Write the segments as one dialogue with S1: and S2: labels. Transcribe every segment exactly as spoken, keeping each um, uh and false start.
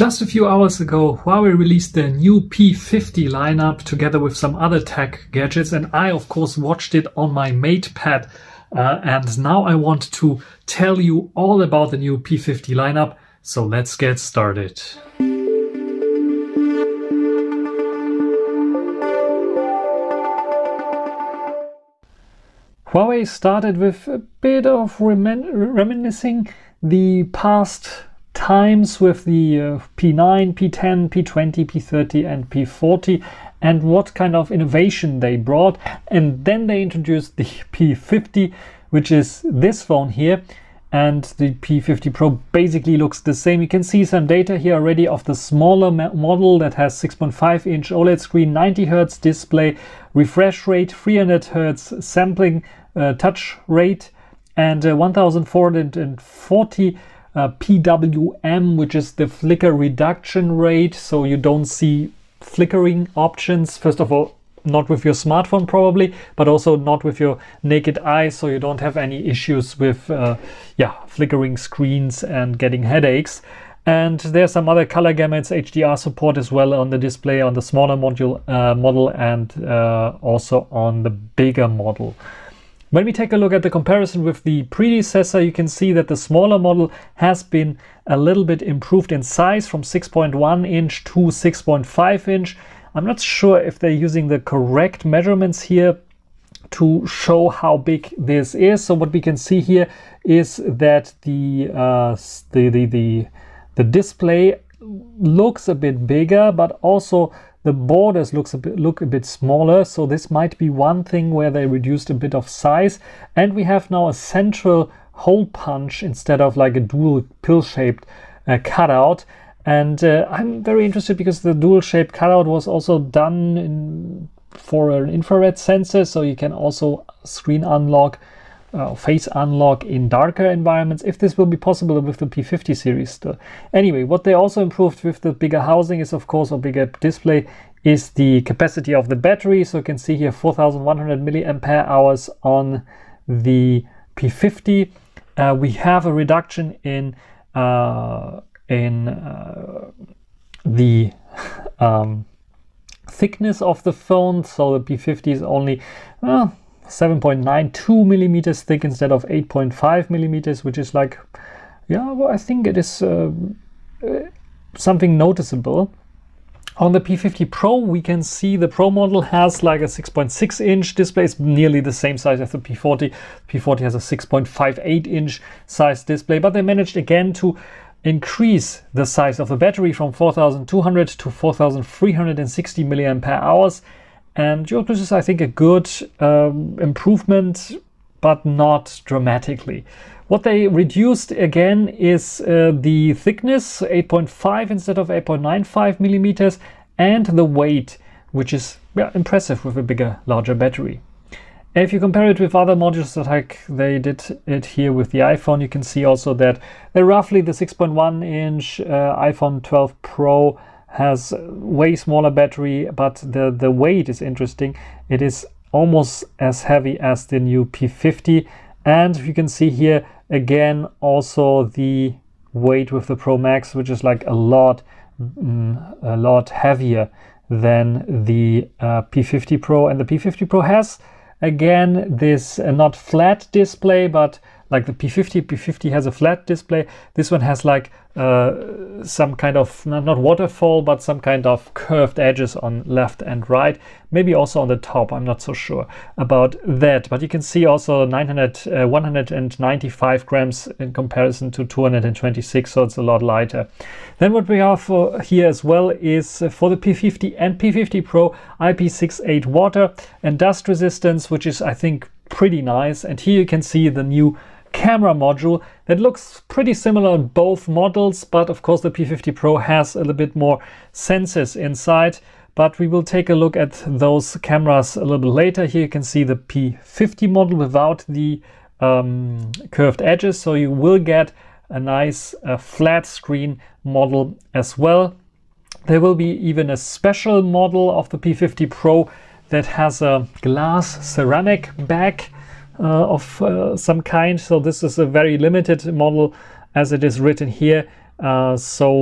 S1: Just a few hours ago, Huawei released their new P fifty lineup together with some other tech gadgets, and I of course watched it on my MatePad. Uh, and now I want to tell you all about the new P fifty lineup, so let's get started. Huawei started with a bit of remin reminiscing the past times with the uh, P nine, P ten, P twenty, P thirty and P forty and what kind of innovation they brought. And then they introduced the P fifty, which is this phone here. And the P fifty Pro basically looks the same. You can see some data here already of the smaller model that has six point five inch OLED screen, ninety hertz display, refresh rate, three hundred hertz sampling uh, touch rate, and uh, one thousand four hundred forty uh, P W M, which is the flicker reduction rate. So you don't see flickering options. First of all, not with your smartphone probably, but also not with your naked eye, so you don't have any issues with uh, yeah, flickering screens and getting headaches. And there's some other color gamuts, H D R support as well on the display on the smaller module uh, model and uh, also on the bigger model. When we take a look at the comparison with the predecessor, you can see that the smaller model has been a little bit improved in size from six point one inch to six point five inch. I'm not sure if they're using the correct measurements here to show how big this is. So what we can see here is that the uh, the, the the the display looks a bit bigger, but also the borders looks a bit look a bit smaller. So this might be one thing where they reduced a bit of size. And we have now a central hole punch instead of like a dual pill-shaped uh, cutout. And uh, I'm very interested because the dual shaped cutout was also done in, for an infrared sensor, so you can also screen unlock, uh, face unlock in darker environments, if this will be possible with the P fifty series still. Anyway, what they also improved with the bigger housing is, of course, or bigger display, is the capacity of the battery. So you can see here four thousand one hundred milliampere hours on the P fifty. Uh, we have a reduction in uh, in uh, the um, thickness of the phone. So the P fifty is only uh, seven point nine two millimeters thick instead of eight point five millimeters, which is like, yeah, well, I think it is uh, something noticeable. On the P fifty Pro, we can see the Pro model has like a six point six inch display. It's nearly the same size as the P forty. P forty has a six point five eight inch size display, but they managed again to increase the size of the battery from four thousand two hundred to four thousand three hundred sixty milliampere hours. And this is, I think, a good um, improvement, but not dramatically. What they reduced again is uh, the thickness, eight point five instead of eight point nine five millimeters, and the weight, which is yeah, impressive with a bigger, larger battery. If you compare it with other modules, like they did it here with the iPhone, you can see also that they're roughly the six point one inch uh, iPhone twelve Pro has way smaller battery, but the, the weight is interesting. It is almost as heavy as the new P fifty. And you can see here again also the weight with the Pro Max, which is like a lot, mm, a lot heavier than the uh, P fifty Pro. And the P fifty Pro has again this uh, not flat display, but like the P fifty, P fifty has a flat display. This one has like uh, some kind of, not, not waterfall, but some kind of curved edges on left and right. Maybe also on the top, I'm not so sure about that. But you can see also nine hundred, uh, one hundred ninety-five grams in comparison to two hundred twenty-six, so it's a lot lighter. Then what we have for here as well is uh, for the P fifty and P fifty Pro, I P six eight water and dust resistance, which is, I think, pretty nice. And here you can see the new camera module that looks pretty similar on both models, but of course the P fifty Pro has a little bit more sensors inside. But we will take a look at those cameras a little bit later. Here you can see the P fifty model without the um, curved edges, so you will get a nice uh, flat screen model as well. There will be even a special model of the P fifty Pro that has a glass ceramic back uh, of uh, some kind. So this is a very limited model, as it is written here. Uh,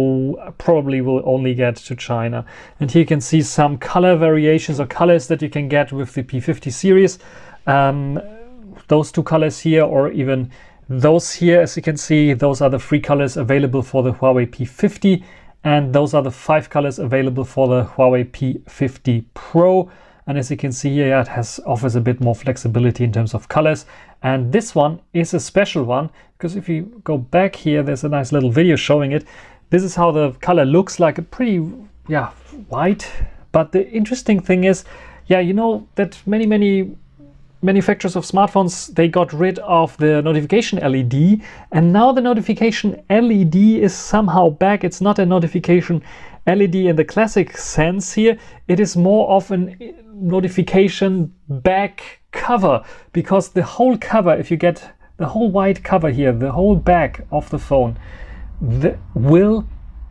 S1: so probably will only get to China. And here you can see some color variations or colors that you can get with the P fifty series. Um, those two colors here, or even those here, as you can see, those are the three colors available for the Huawei P fifty, and those are the five colors available for the Huawei P fifty Pro. And as you can see here, yeah, it has offers a bit more flexibility in terms of colors. And this one is a special one, because if you go back here, there's a nice little video showing it. This is how the color looks like, a pretty, yeah, white. But the interesting thing is, yeah, you know that many, many manufacturers of smartphones, they got rid of the notification L E D, and now the notification L E D is somehow back. It's not a notification L E D in the classic sense here. It is more of a notification back cover, because the whole cover, if you get the whole white cover here, the whole back of the phone, the, will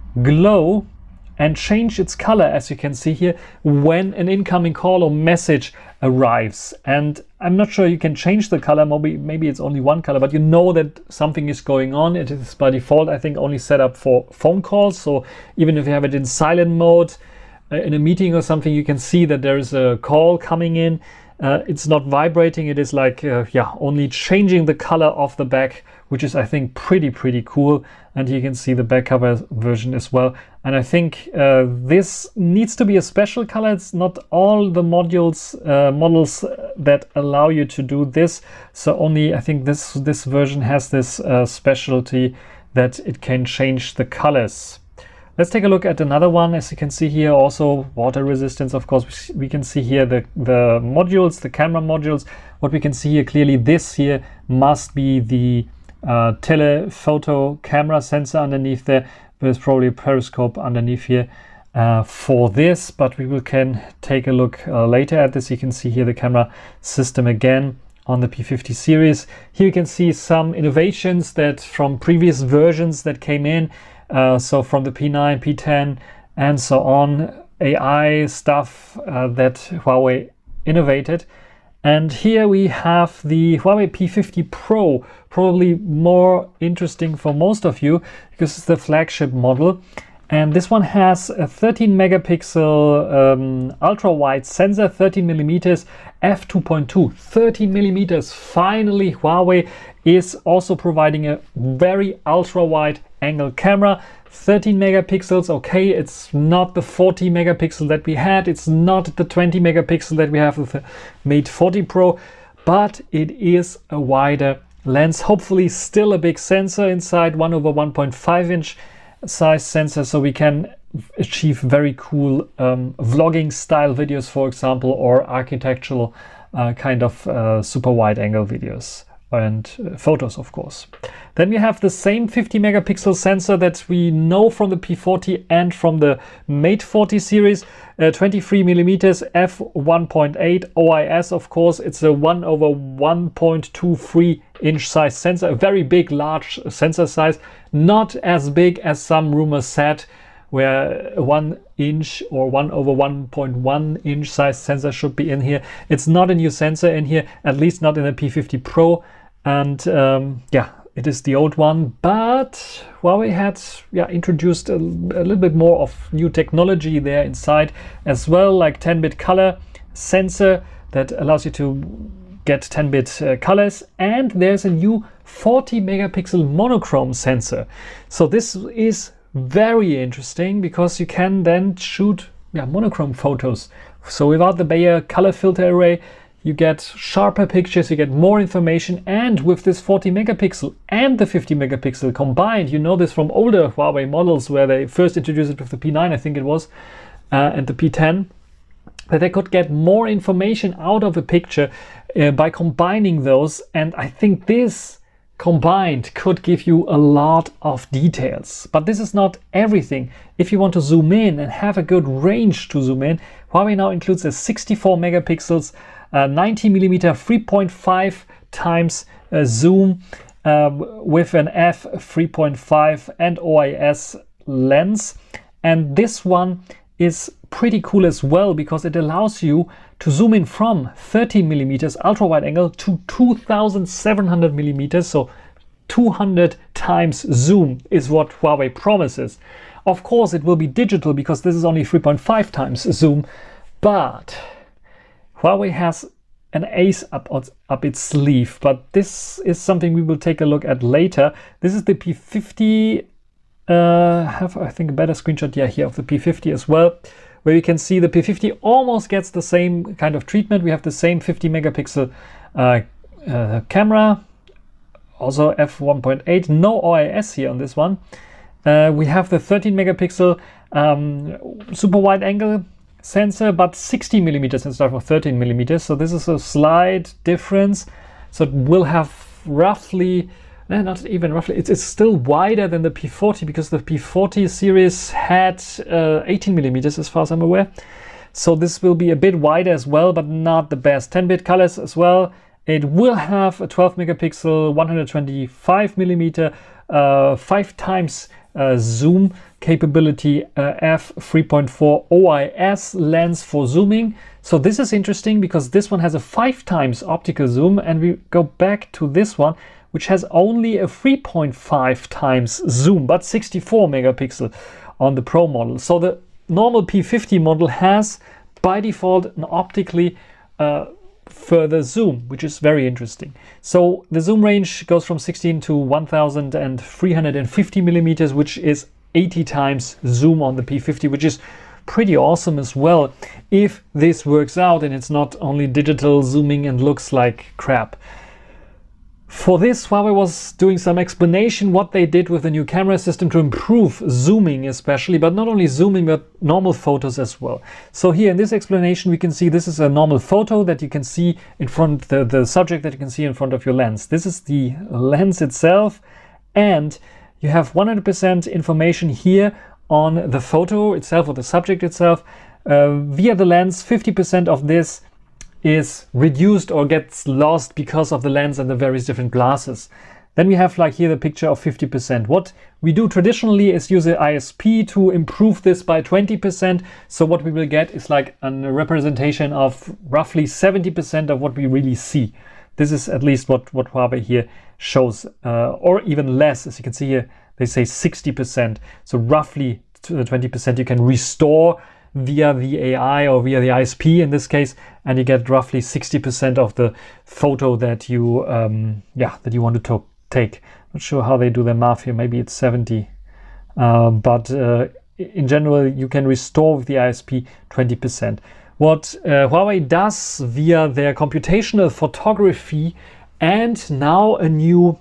S1: glow and change its color, as you can see here, when an incoming call or message arrives. And I'm not sure you can change the color, maybe, maybe it's only one color, but you know that something is going on. It is by default, I think, only set up for phone calls. So even if you have it in silent mode, uh, in a meeting or something, you can see that there is a call coming in. Uh, it's not vibrating, it is like, uh, yeah, only changing the color of the back, which is, I think, pretty, pretty cool. And you can see the back cover version as well. And I think uh, this needs to be a special color. It's not all the modules, uh, models that allow you to do this. So only, I think this, this version has this uh, specialty that it can change the colors. Let's take a look at another one. As you can see here, also water resistance. Of course, we can see here the, the modules, the camera modules. What we can see here clearly, this here must be the uh, telephoto camera sensor underneath there. There's probably a periscope underneath here uh, for this, but we will can take a look uh, later at this. You can see here the camera system again on the P fifty series. Here you can see some innovations that from previous versions that came in. Uh, so from the P nine, P ten, and so on, A I stuff uh, that Huawei innovated. And here we have the Huawei P fifty Pro, probably more interesting for most of you because it's the flagship model. And this one has a thirteen megapixel um, ultra wide sensor, thirteen millimeters, f two point two, thirteen millimeters. Finally, Huawei is also providing a very ultra wide angle camera, thirteen megapixels. Okay, it's not the forty megapixel that we had, it's not the twenty megapixel that we have with the Mate forty Pro, but it is a wider lens. Hopefully still a big sensor inside, one over one point five inch size sensor, so we can achieve very cool um, vlogging style videos, for example, or architectural uh, kind of uh, super wide angle videos and uh, photos, of course. Then we have the same fifty megapixel sensor that we know from the P forty and from the Mate forty series, uh, twenty-three millimeters, f one point eight, O I S, of course. It's a one over one point two three inch size sensor, a very big, large sensor size, not as big as some rumors said, where one inch or one over one point one inch size sensor should be in here. It's not a new sensor in here, at least not in the P fifty Pro. And um, yeah, it is the old one, but Huawei had yeah, introduced a, a little bit more of new technology there inside as well, like ten bit color sensor that allows you to get ten bit uh, colors, and there's a new forty megapixel monochrome sensor. So this is very interesting because you can then shoot yeah, monochrome photos. So without the Bayer color filter array, you get sharper pictures, you get more information, and with this forty megapixel and the fifty megapixel combined, you know this from older Huawei models where they first introduced it with the P nine, I think it was, uh, and the P ten, that they could get more information out of a picture uh, by combining those. And I think this combined could give you a lot of details. But this is not everything. If you want to zoom in and have a good range to zoom in, Huawei now includes a sixty-four megapixels, uh, ninety millimeter, three point five times uh, zoom uh, with an f three point five and O I S lens. And this one is pretty cool as well because it allows you to zoom in from thirteen millimeters ultra wide angle to two thousand seven hundred millimeters, so two hundred times zoom is what Huawei promises. Of course, it will be digital because this is only three point five times zoom, but Huawei has an ace up, up its sleeve, but this is something we will take a look at later. This is the P fifty, uh, have I think a better screenshot, yeah, here of the P fifty as well, where you can see the P fifty almost gets the same kind of treatment. We have the same fifty megapixel uh, uh, camera, also f one point eight, no O I S here on this one. Uh, we have the thirteen megapixel um, super wide angle sensor, but sixty millimeters instead of thirteen millimeters. So this is a slight difference. So it will have roughly, no, not even roughly, it's, it's still wider than the P forty because the P forty series had uh, eighteen millimeters as far as I'm aware. So this will be a bit wider as well, but not the best. ten bit colors as well. It will have a twelve megapixel, one hundred twenty-five millimeter, uh, five times uh, zoom capability, uh, f three point four O I S lens for zooming. So this is interesting because this one has a five times optical zoom, and we go back to this one, which has only a three point five times zoom, but sixty-four megapixel on the Pro model. So the normal P fifty model has by default an optically uh, further zoom, which is very interesting. So the zoom range goes from sixteen to one thousand three hundred fifty millimeters, which is eighty times zoom on the P fifty, which is pretty awesome as well, if this works out and it's not only digital zooming and looks like crap. For this, Huawei was doing some explanation what they did with the new camera system to improve zooming especially, but not only zooming but normal photos as well. So here in this explanation we can see this is a normal photo that you can see in front, the, the subject that you can see in front of your lens. This is the lens itself, and you have one hundred percent information here on the photo itself or the subject itself. Uh, via the lens, fifty percent of this is reduced or gets lost because of the lens and the various different glasses. Then we have like here the picture of fifty percent. What we do traditionally is use the I S P to improve this by twenty percent. So what we will get is like a representation of roughly seventy percent of what we really see. This is at least what, what Huawei here shows, uh, or even less. As you can see here, they say sixty percent. So roughly twenty percent you can restore via the A I or via the I S P in this case, and you get roughly sixty percent of the photo that you um, yeah that you want to take. Not sure how they do their math here, maybe it's seventy, uh, but uh, in general you can restore with the I S P twenty percent. What uh, Huawei does via their computational photography and now a new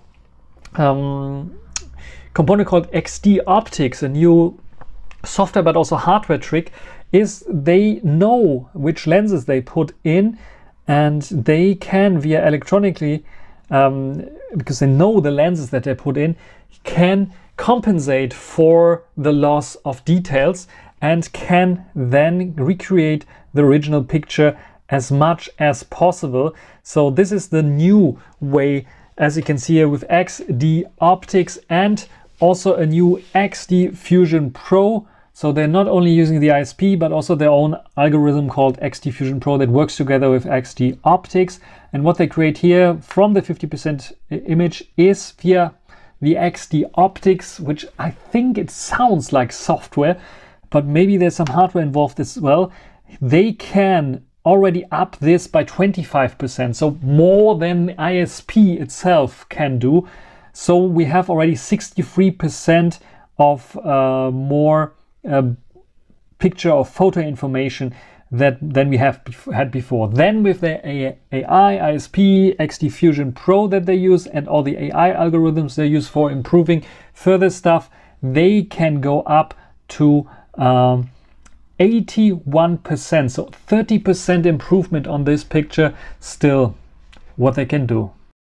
S1: um, component called X D Optics, a new software but also hardware trick, is they know which lenses they put in, and they can via electronically, um, because they know the lenses that they put in, can compensate for the loss of details and can then recreate the original picture as much as possible. So this is the new way, as you can see here, with X D Optics and also a new X D Fusion Pro. So they're not only using the I S P, but also their own algorithm called X D Fusion Pro that works together with X D Optics. And what they create here from the fifty percent image is via the X D Optics, which I think it sounds like software, but maybe there's some hardware involved as well. They can already up this by twenty-five percent, so more than the I S P itself can do. So we have already sixty-three percent of uh, more uh, picture or photo information that than we have bef had before. Then with the A I, I S P, X D Fusion Pro that they use, and all the A I algorithms they use for improving further stuff, they can go up to um, eighty-one percent, so thirty percent improvement on this picture. Still what they can do.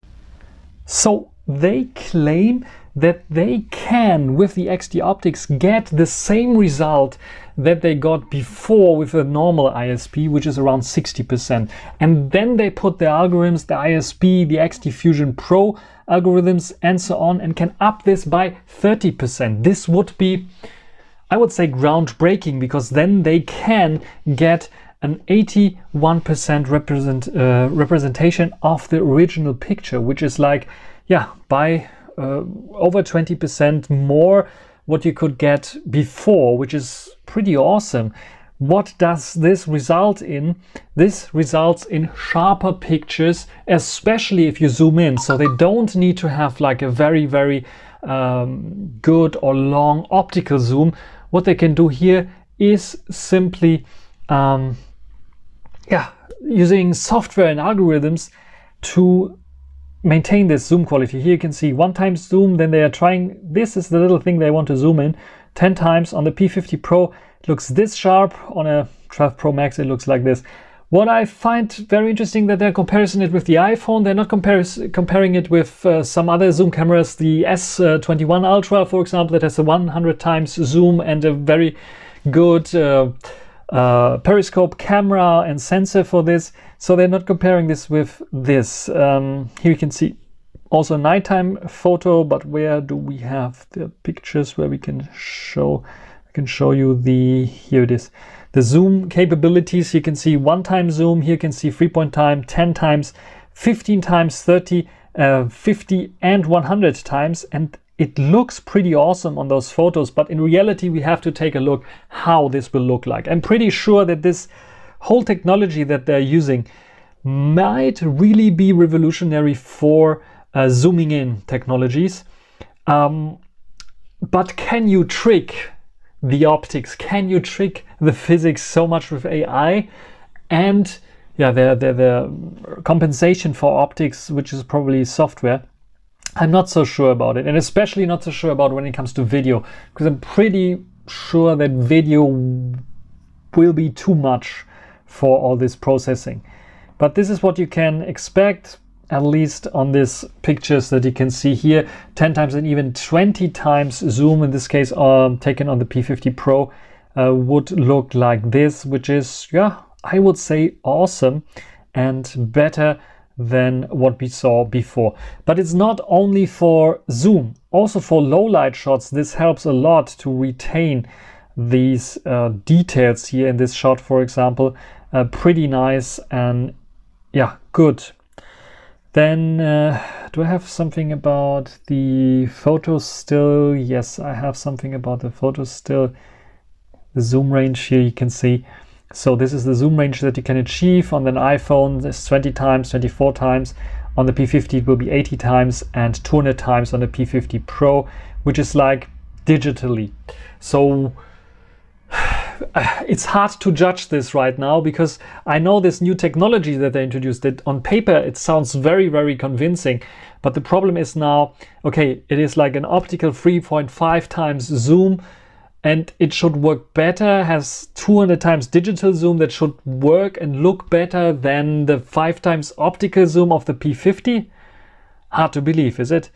S1: So they claim that they can, with the X D Optics, get the same result that they got before with a normal I S P, which is around sixty percent. And then they put the algorithms, the I S P, the X D Fusion Pro algorithms, and so on, and can up this by thirty percent. This would be, I would say, groundbreaking, because then they can get an eighty-one percent represent, uh, representation of the original picture, which is like, yeah, by uh, over twenty percent more what you could get before, which is pretty awesome. What does this result in? This results in sharper pictures, especially if you zoom in. So they don't need to have like a very, very um, good or long optical zoom. What they can do here is simply um, yeah, using software and algorithms to maintain this zoom quality. Here you can see one time zoom, then they are trying, this is the little thing they want to zoom in, ten times. On the P fifty Pro it looks this sharp, on a twelve Pro Max it looks like this. What I find very interesting that they're comparing it with the iPhone. They're not comparing it with uh, some other zoom cameras, the S twenty-one Ultra for example, that has a one hundred times zoom and a very good uh, uh, periscope camera and sensor for this. So they're not comparing this with this. Um, here you can see also a nighttime photo, but where do we have the pictures where we can show, I can show you the, here it is. The zoom capabilities, you can see one time zoom, here you can see three point time, ten times, fifteen times, thirty, uh, fifty and one hundred times. And it looks pretty awesome on those photos, but in reality we have to take a look how this will look like. I'm pretty sure that this whole technology that they're using might really be revolutionary for uh, zooming in technologies. Um, but can you trick the optics? Can you trick the physics so much with A I? And yeah, the, the, the compensation for optics, which is probably software, I'm not so sure about it, and especially not so sure about when it comes to video, because I'm pretty sure that video will be too much for all this processing. But this is what you can expect, at least on these pictures that you can see here. ten times and even twenty times zoom, in this case um, taken on the P fifty Pro, uh, would look like this, which is, yeah, I would say awesome and better than what we saw before. But it's not only for zoom, also for low light shots this helps a lot to retain these uh, details here in this shot, for example. Uh, pretty nice and yeah, good. Then uh, do I have something about the photos still? Yes, I have something about the photos still. The zoom range here you can see. So this is the zoom range that you can achieve on an iPhone. This twenty times, twenty-four times. On the P fifty it will be eighty times and two hundred times on the P fifty Pro, which is like digitally. So it's hard to judge this right now, because I know this new technology that they introduced, that on paper it sounds very, very convincing. But the problem is now, okay, it is like an optical three point five times zoom, and it should work better, has two hundred times digital zoom that should work and look better than the five times optical zoom of the P fifty. Hard to believe, is it?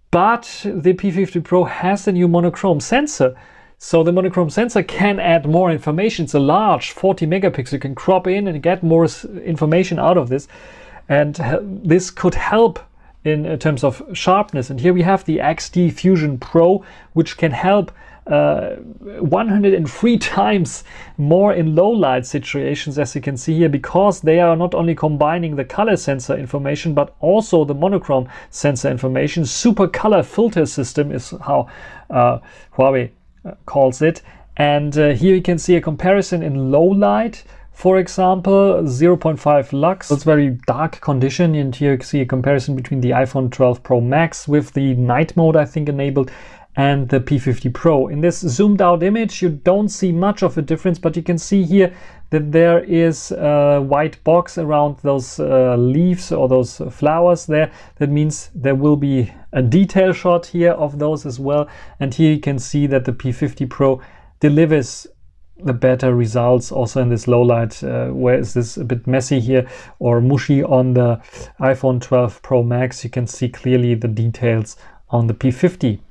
S1: But the P fifty Pro has a new monochrome sensor. So the monochrome sensor can add more information. It's a large forty megapixel. You can crop in and get more information out of this. And this could help in terms of sharpness. And here we have the X D Fusion Pro, which can help uh, one hundred three times more in low light situations, as you can see here, because they are not only combining the color sensor information, but also the monochrome sensor information. Super color filter system is how uh, Huawei uh, calls it. And uh, here you can see a comparison in low light. For example, zero point five lux, it's very dark condition, and here you see a comparison between the iPhone twelve Pro Max with the night mode, I think, enabled, and the P fifty Pro. In this zoomed out image, you don't see much of a difference, but you can see here that there is a white box around those uh, leaves or those flowers there. That means there will be a detail shot here of those as well. And here you can see that the P fifty Pro delivers the better results also in this low light, uh, where is this a bit messy here or mushy on the iPhone twelve Pro Max. You can see clearly the details on the P fifty.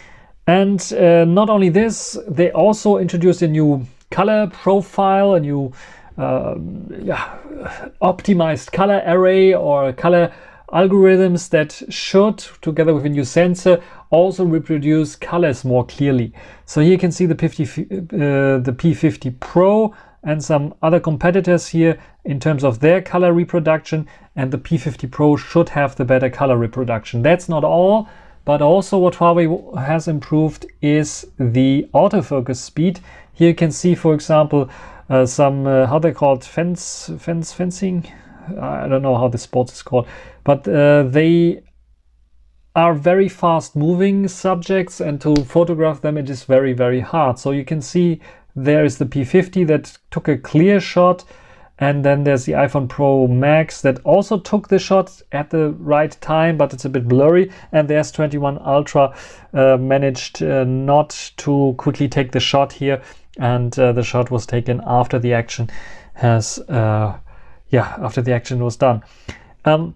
S1: And uh, not only this, they also introduced a new color profile, a new uh, yeah, optimized color array or color algorithms that should, together with a new sensor, also reproduce colors more clearly. So here you can see the, fifty, uh, the P fifty Pro and some other competitors here in terms of their color reproduction, and the P fifty Pro should have the better color reproduction. That's not all. but also what Huawei has improved is the autofocus speed. Here you can see, for example, uh, some, uh, how they called fence, fence, fencing. I don't know how the sport is called, but uh, they are very fast moving subjects, and to photograph them it is very, very hard. So you can see there is the P fifty that took a clear shot, and then there's the iPhone Pro Max that also took the shot at the right time, but it's a bit blurry. And the S twenty-one Ultra uh, managed uh, not to quickly take the shot here, and uh, the shot was taken after the action has, uh, yeah, after the action was done. Um,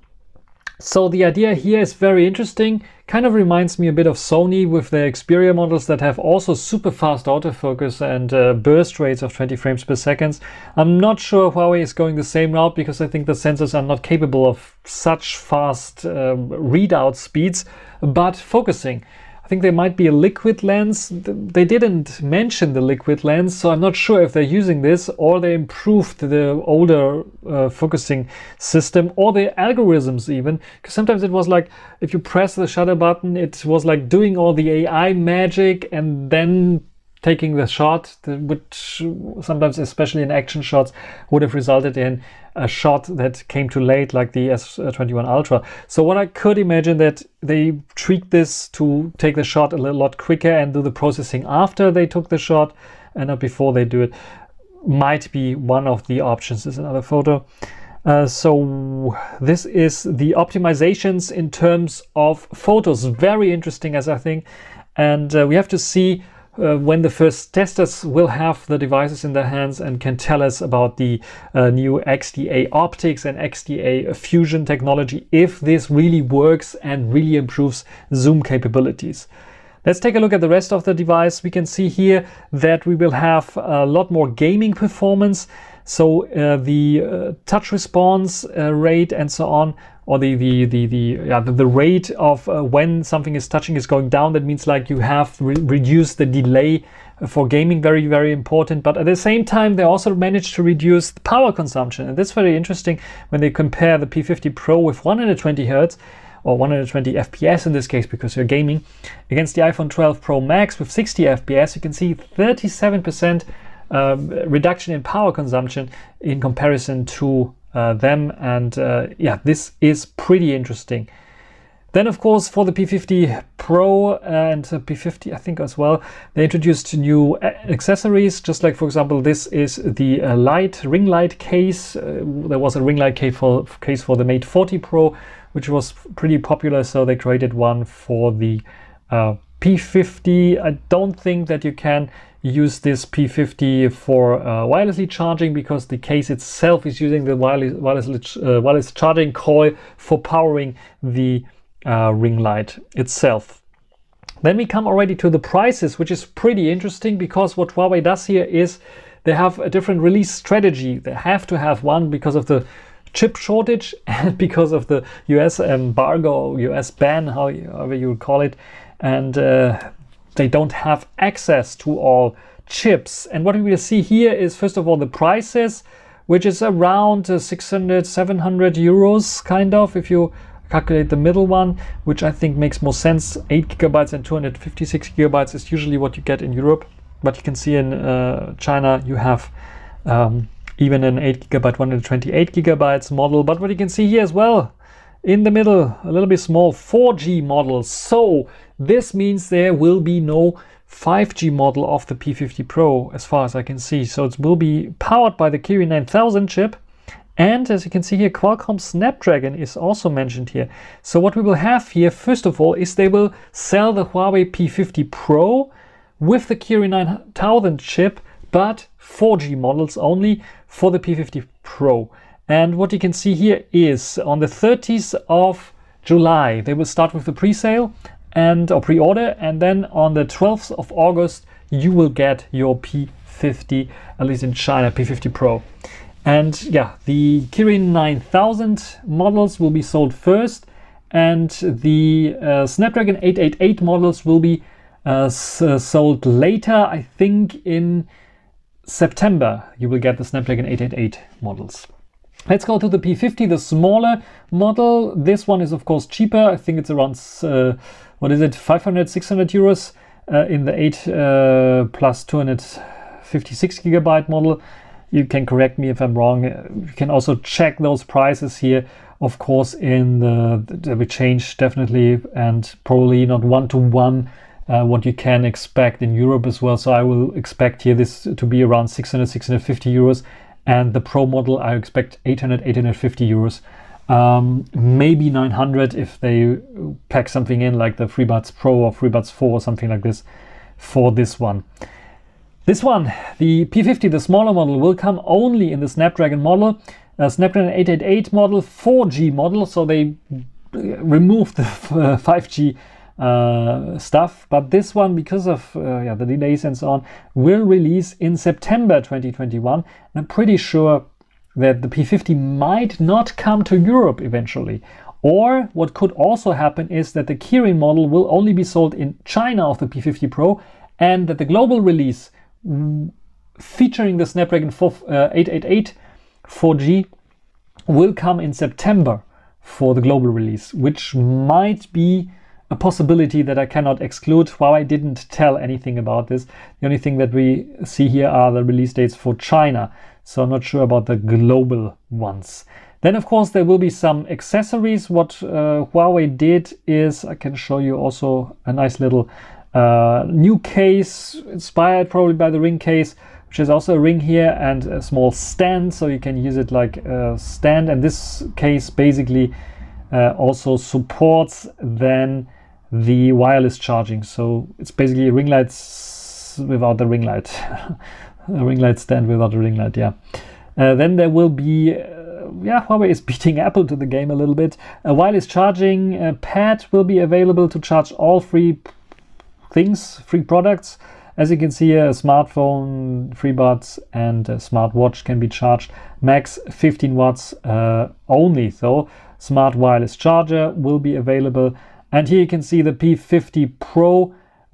S1: So the idea here is very interesting. Kind of reminds me a bit of Sony with their Xperia models that have also super fast autofocus and uh, burst rates of twenty frames per second. I'm not sure Huawei is going the same route, because I think the sensors are not capable of such fast um, readout speeds, but focusing. I think there might be a liquid lens. They didn't mention the liquid lens, so I'm not sure if they're using this, or they improved the older uh, focusing system, or the algorithms even. Because sometimes it was like, if you press the shutter button, it was like doing all the A I magic and then taking the shot, which sometimes, especially in action shots, would have resulted in a shot that came too late, like the S twenty-one Ultra. So what I could imagine that they tweak this to take the shot a little lot quicker and do the processing after they took the shot and not before they do it, might be one of the options. This is another photo. Uh, so this is the optimizations in terms of photos. Very interesting, as I think. And uh, we have to see Uh, when the first testers will have the devices in their hands and can tell us about the uh, new X D A optics and X D A fusion technology, if this really works and really improves zoom capabilities. Let's take a look at the rest of the device. We can see here that we will have a lot more gaming performance. So uh, the uh, touch response uh, rate and so on, or the the the the, yeah, the, the rate of uh, when something is touching is going down. That means like you have re reduced the delay for gaming, very, very important. But at the same time, they also managed to reduce the power consumption. And that's very interesting when they compare the P fifty Pro with one hundred twenty hertz or one hundred twenty F P S in this case, because you're gaming, against the iPhone twelve Pro Max with sixty F P S. You can see thirty-seven percent um, reduction in power consumption in comparison to Uh, them, and uh, yeah, this is pretty interesting. Then of course for the P fifty Pro and uh, P fifty I think as well, they introduced new accessories, just like, for example, this is the uh, light ring light case. Uh, there was a ring light case for, case for the Mate forty Pro, which was pretty popular, so they created one for the uh, P fifty. I don't think that you can use this P fifty for uh, wirelessly charging, because the case itself is using the wireless, wireless, uh, wireless charging coil for powering the uh, ring light itself. Then we come already to the prices, which is pretty interesting, because what Huawei does here is they have a different release strategy. They have to have one because of the chip shortage and because of the U S embargo, U S ban, however you would call it. And uh, they don't have access to all chips. And what we will see here is, first of all, the prices, which is around uh, six hundred, seven hundred euros, kind of, if you calculate the middle one, which I think makes more sense. eight gigabytes and two hundred fifty-six gigabytes is usually what you get in Europe. But you can see in uh, China, you have um, even an eight gigabyte, one hundred twenty-eight gigabytes model. But what you can see here as well, in the middle, a little bit small, four G models. So this means there will be no five G model of the P fifty Pro, as far as I can see. So it will be powered by the Kirin nine thousand chip. And as you can see here, Qualcomm Snapdragon is also mentioned here. So what we will have here, first of all, is they will sell the Huawei P fifty Pro with the Kirin nine thousand chip, but four G models only for the P fifty Pro. And what you can see here is on the thirtieth of July, they will start with the pre-sale and or pre-order, and then on the twelfth of August you will get your P fifty, at least in China, P fifty Pro. And yeah, the Kirin nine thousand models will be sold first, and the uh, Snapdragon eight eighty-eight models will be uh, sold later. I think in September you will get the Snapdragon eight eighty-eight models. Let's go to the P fifty, the smaller model. This one is of course cheaper. I think it's around, uh, what is it, five hundred, six hundred euros uh, in the eight uh, plus two hundred fifty-six gigabyte model. You can correct me if I'm wrong. You can also check those prices here, of course, in the, the we change definitely, and probably not one to one uh, what you can expect in Europe as well. So I will expect here this to be around six hundred, six hundred fifty euros. And the Pro model, I expect eight hundred, eight hundred fifty euros, um, maybe nine hundred if they pack something in like the FreeBuds Pro or FreeBuds four or something like this for this one. This one, the P fifty, the smaller model, will come only in the Snapdragon model, uh, Snapdragon eight eighty-eight model, four G model, so they removed the five G uh stuff, but this one, because of uh, yeah, the delays and so on, will release in September twenty twenty-one, and I'm pretty sure that the P fifty might not come to Europe eventually. Or what could also happen is that the Kirin model will only be sold in China of the P fifty Pro, and that the global release featuring the Snapdragon eight eighty-eight four G will come in September for the global release, which might be a possibility that I cannot exclude. Huawei didn't tell anything about this. The only thing that we see here are the release dates for China, so I'm not sure about the global ones. Then of course there will be some accessories. What uh, Huawei did is, I can show you also a nice little uh, new case, inspired probably by the Ring case, which is also a ring here and a small stand, so you can use it like a stand. And this case basically uh, also supports then the wireless charging, so it's basically a ring light without the ring light, a ring light stand without a ring light. Yeah. Uh, then there will be, uh, yeah, Huawei is beating Apple to the game a little bit. A wireless charging uh, pad will be available to charge all free things, free products. As you can see here, a smartphone, FreeBuds, and a smartwatch can be charged. Max fifteen watts uh, only, so smart wireless charger will be available. And here you can see the P fifty Pro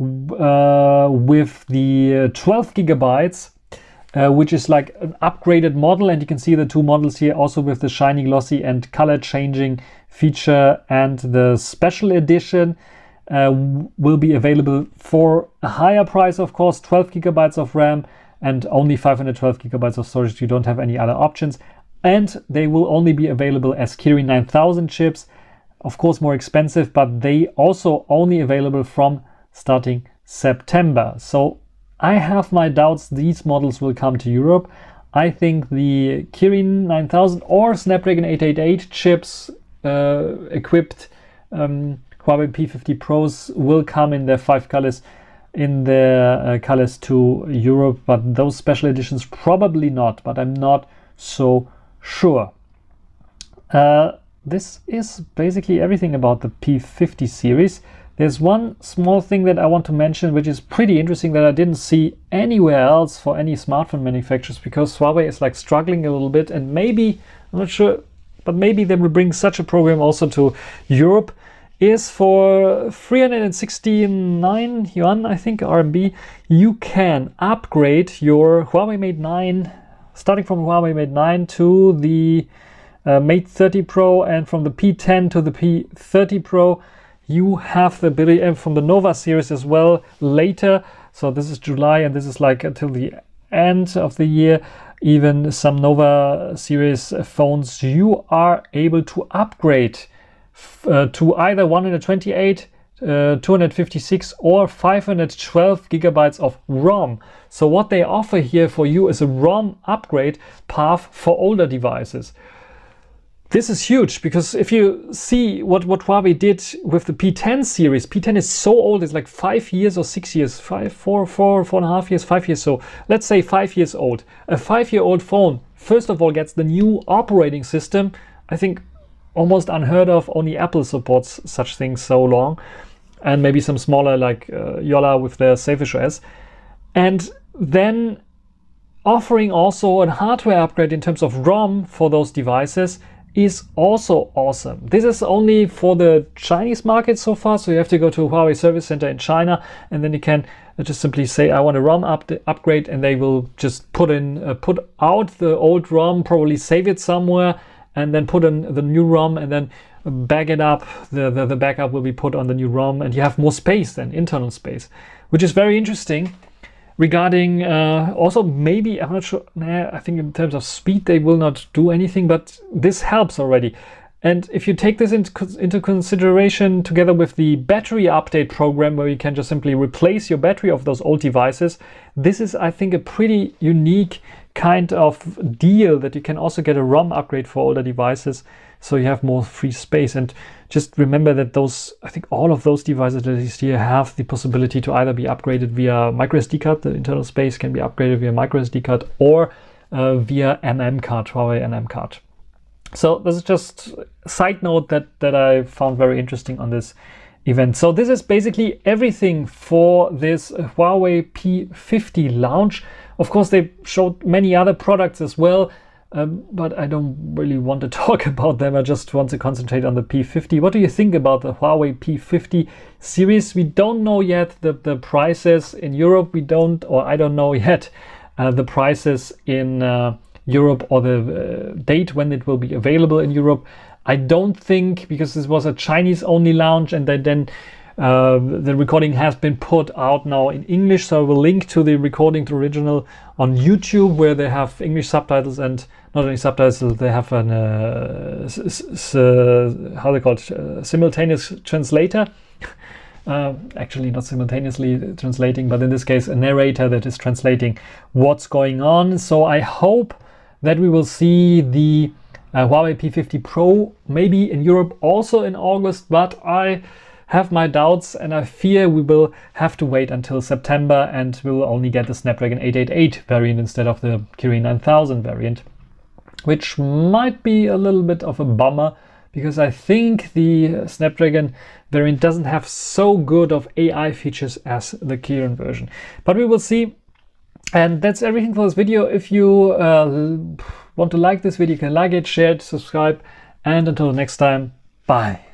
S1: uh, with the uh, twelve gigabytes, uh, which is like an upgraded model. And you can see the two models here also with the shiny, glossy and color changing feature. And the special edition uh, will be available for a higher price, of course, twelve gigabytes of RAM and only five hundred twelve gigabytes of storage. You don't have any other options. And they will only be available as Kirin nine thousand chips. Of course, more expensive, but they also only available from starting September. So I have my doubts these models will come to Europe. I think the Kirin nine thousand or Snapdragon eight eighty-eight chips uh, equipped um, Huawei P fifty Pros will come in their five colors, in their uh, colors to Europe, but those special editions probably not, but I'm not so sure. Uh, This is basically everything about the P fifty series. There's one small thing that I want to mention, which is pretty interesting, that I didn't see anywhere else for any smartphone manufacturers, because Huawei is like struggling a little bit, and maybe, I'm not sure, but maybe they will bring such a program also to Europe, is for three hundred sixty-nine yuan, I think, R M B, you can upgrade your Huawei Mate nine, starting from Huawei Mate nine to the Uh, Mate thirty Pro, and from the P ten to the P thirty Pro. You have the ability, and from the Nova series as well later. So this is July, and this is like until the end of the year. Even some Nova series phones, you are able to upgrade uh, to either one hundred twenty-eight, uh, two hundred fifty-six or five hundred twelve gigabytes of ROM. So what they offer here for you is a ROM upgrade path for older devices. This is huge, because if you see what, what Huawei did with the P ten series, P ten is so old, it's like five years or six years, five, four, four, four and a half years, five years. So let's say five years old. A five-year-old phone, first of all, gets the new operating system. I think almost unheard of. Only Apple supports such things so long. And maybe some smaller like uh, Yola with their SafeOS. And then offering also a hardware upgrade in terms of ROM for those devices is also awesome. This is only for the Chinese market so far, so you have to go to a Huawei service center in China, and then you can uh, just simply say I want a ROM up upgrade, and they will just put in uh, put out the old ROM, probably save it somewhere, and then put in the new ROM, and then back it up. The, the the backup will be put on the new ROM, and you have more space than internal space, which is very interesting. Regarding uh, also maybe, I'm not sure, nah, I think in terms of speed they will not do anything, but this helps already. And if you take this into, into consideration together with the battery update program, where you can just simply replace your battery of those old devices, this is, I think, a pretty unique kind of deal, that you can also get a ROM upgrade for older devices, so you have more free space. And just remember that those, I think all of those devices that you see here have the possibility to either be upgraded via micro S D card, the internal space can be upgraded via micro S D card, or uh, via M M card, Huawei M M card. So this is just a side note that, that I found very interesting on this event. So this is basically everything for this Huawei P fifty launch. Of course, they showed many other products as well, um, but I don't really want to talk about them. I just want to concentrate on the P fifty. What do you think about the Huawei P fifty series? We don't know yet the, the prices in Europe. We don't, or I don't know yet uh, the prices in uh, Europe, or the uh, date when it will be available in Europe. I don't think, because this was a Chinese only launch, and then, then uh, the recording has been put out now in English, so I will link to the recording, to original, on YouTube, where they have English subtitles, and not only subtitles, they have an uh, s s uh, how they call it, uh, simultaneous translator. Uh, actually not simultaneously translating, but in this case a narrator that is translating what's going on. So I hope that we will see the uh, Huawei P fifty Pro maybe in Europe also in August, but I have my doubts, and I fear we will have to wait until September, and we will only get the Snapdragon eight eighty-eight variant instead of the Kirin nine thousand variant, which might be a little bit of a bummer, because I think the Snapdragon variant doesn't have so good of A I features as the Kirin version. But we will see. And that's everything for this video. If you uh, want to like this video, you can like it, share it, subscribe, and until next time, bye.